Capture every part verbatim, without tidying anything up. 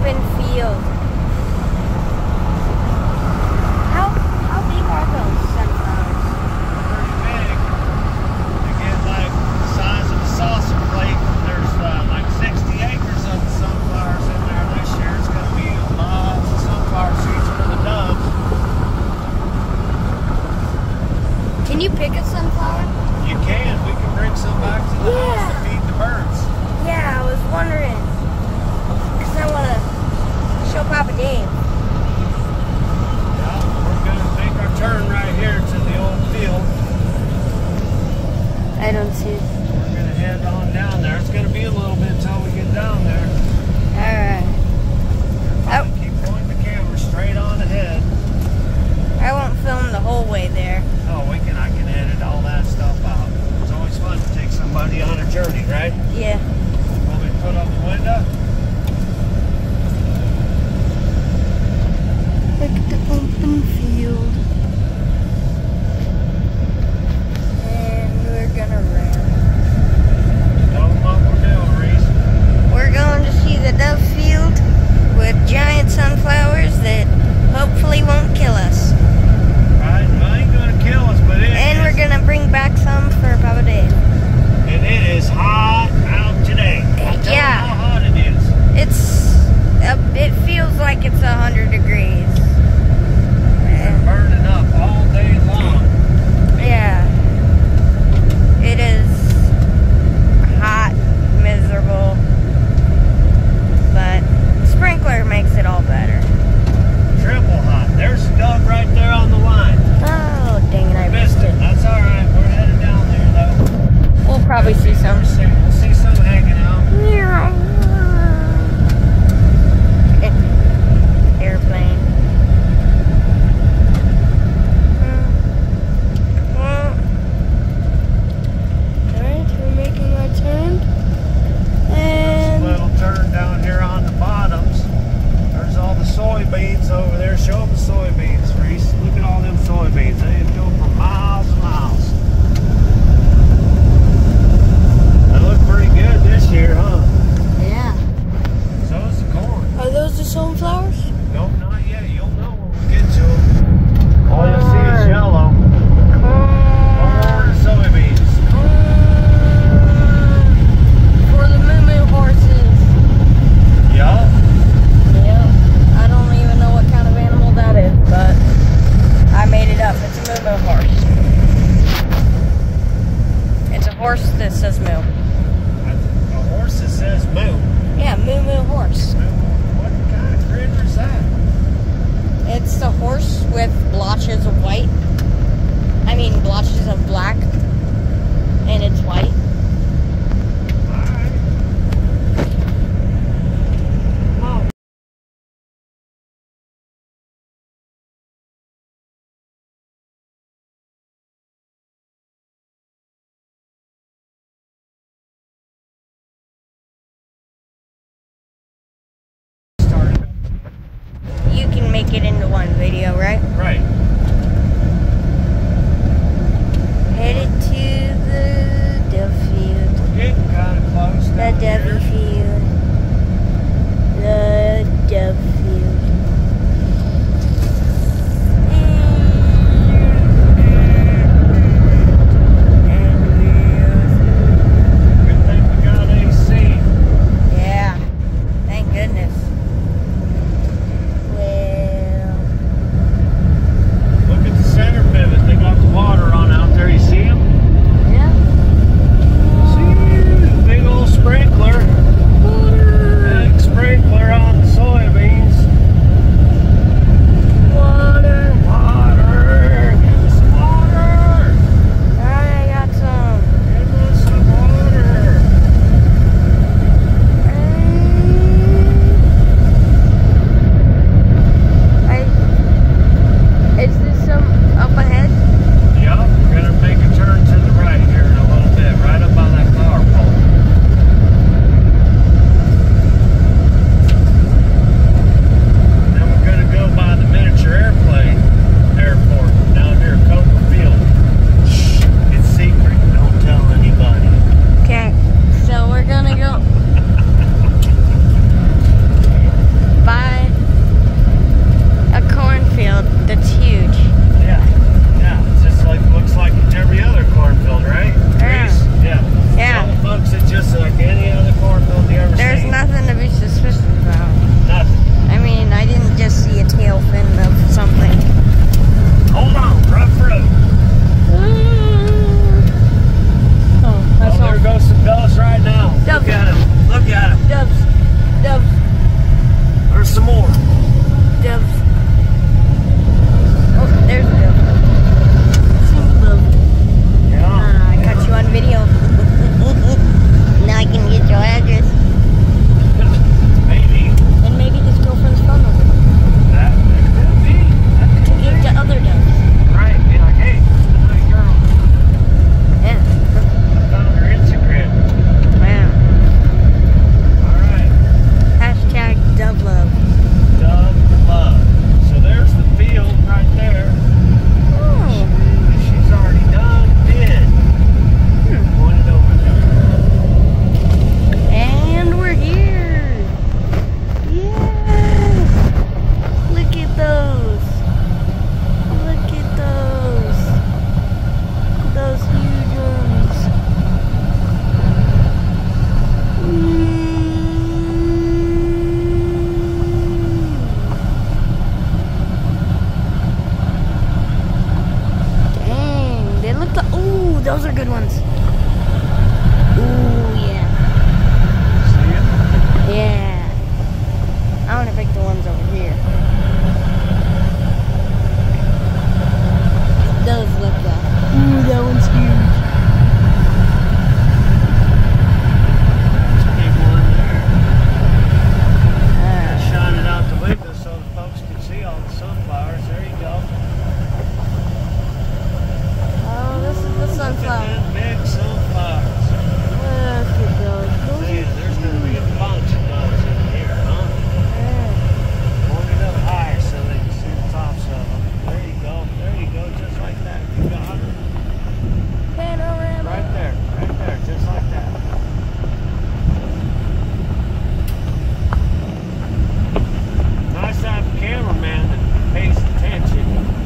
open field. How how big are those sunflowers? Pretty big. They get like the size of a saucer plate. There's uh, like sixty acres of the sunflowers in there this year. It's going to be lots of sunflower seeds for the doves. Can you pick a sunflower? You can. We can bring some back to the Yeah. house to feed the birds. Yeah, I was wondering. Because I want to show Papa Dave. Yeah, we're going to make our turn right here to the old field. I don't see it. We're going to head on down there. It's going to be a little bit until we get down there. Alright. Oh. Keep pointing the camera straight on ahead. I won't film the whole way there. Oh, we can. I can edit all that stuff out. It's always fun to take somebody on a journey, right? Yeah. Want me to put up the window? Look at the open field. And we're gonna run. Tell them what we're doing, Reese. We're going to see the dove field with giant sunflowers that hopefully won't kill us. Right? Well, it ain't gonna kill us, but it And is. we're gonna bring back some for Papa Dave. And it is hot out today. Tell them Yeah. how hot it is. It's, uh, it feels like it's a hundred degrees. They're burning up all day long. Yeah. It is hot, miserable, but sprinkler makes it all better. Triple hot. There's a dove right there on the line. Oh, dang it, I Missed missed it. it. That's all right. We're headed down there, though. We'll probably see some. We'll see, we'll see some hanging out. Airplane. Alright, we're making our turn. And Little turn down here on the bottoms. There's all the soybeans over there. Show them the soybeans, Reese. Look at all them soybeans. They go for miles and miles. They look pretty good this year, huh? yeah. So is the corn. Are those the sunflowers? Nope, not yet. You'll know when we get to them. All you'll see is yellow. Corn and soybeans. For the moo moo horses. Yup. Yep. I don't even know what kind of animal that is, but I made it up. It's a moo moo horse. It's a horse that says moo. A horse that says moo. Yeah, moo moo horse. What kind of critter is that? It's the horse with blotches of white. I mean, blotches of black. And it's white. Alright. Oh. Started. You can make it into one video, right? Right. Headed to the dove field. We're getting kind of close. The down dovey here. field. The dove field. Good thing we got A C. Yeah, thank goodness. Well, Look at the center pivot. They got the water on out there. You see them? yeah. See the big old sprinkler. Big sprinkler on the soybeans. Water. Water. Give us some water. I got some. Give us some water. those are good ones. Ooh, yeah. See it? Yeah. I want to pick the ones over here. Those look good. Ooh, that one's huge. Big one there. Uh, shine it out the window so the folks can see all the sunflowers. There you go. Oh, this is the sunflower. Look at them big sunflowers. Look at those. Those Man, are there's going to be a bunch of those in here, huh? yeah. Hold it up higher so they can see the tops of them. There you go. There you go. Just like that. You got it. Panorama. Right there. Right there. Just like that. Nice to have a cameraman that pays attention.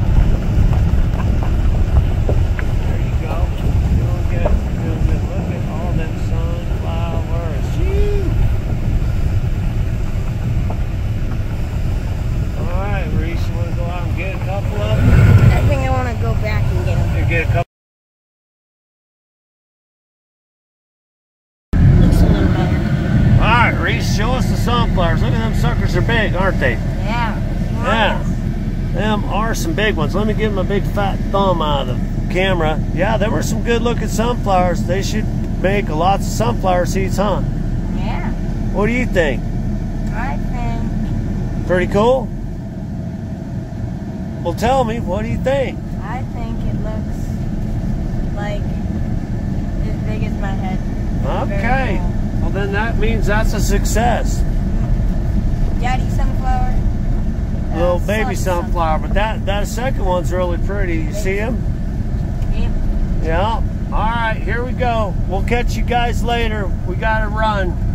There you go. Doing good. Doing good. Look at all them sunflowers. Shoo! Alright, Reese, you want to go out and get a couple of them? I think I want to go back and get them. You get a couple. Looks a little better. Alright, Reese, show us the sunflowers. Look at them suckers, they're big, aren't they? Yeah. Yeah. Them are some big ones. Let me give them a big fat thumb out of the camera. Yeah, there were some good looking sunflowers. They should make lots of sunflower seeds, huh? Yeah. What do you think? I think. Pretty cool? Well, tell me, what do you think? I think it looks like as big as my head. Okay. Well, then that means that's a success. Daddy sunflower. Uh, Little baby son sunflower, but that, that second one's really pretty. You see him? Yep. Yeah. All right, here we go. We'll catch you guys later. We got to run.